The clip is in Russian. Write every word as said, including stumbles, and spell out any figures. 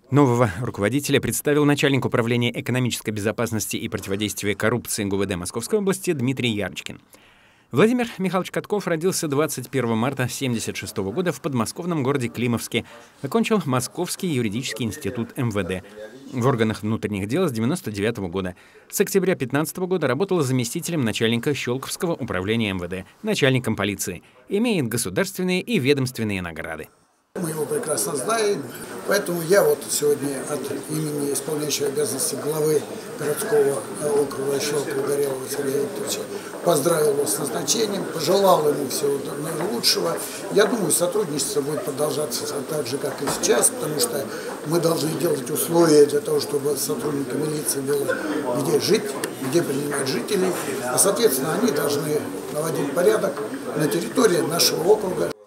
Нового руководителя представил начальник управления экономической безопасности и противодействия коррупции ГУВД Московской области Дмитрий Ярочкин. Владимир Михайлович Катков родился двадцать первого марта тысяча девятьсот семьдесят шестого года в подмосковном городе Климовске. Окончил Московский юридический институт эм вэ дэ. В органах внутренних дел с девяносто девятого года. С октября две тысячи пятнадцатого года работал заместителем начальника Щелковского управления эм вэ дэ, начальником полиции. Имеет государственные и ведомственные награды. Мы его прекрасно знаем, поэтому я вот сегодня от имени исполняющего обязанности главы городского округа Щелково Горелого Сергея Викторовича поздравил его с назначением, пожелал ему всего наилучшего. Я думаю, сотрудничество будет продолжаться так же, как и сейчас, потому что мы должны делать условия для того, чтобы сотрудникам милиции было где жить, где принимать жителей, а соответственно они должны наводить порядок на территории нашего округа.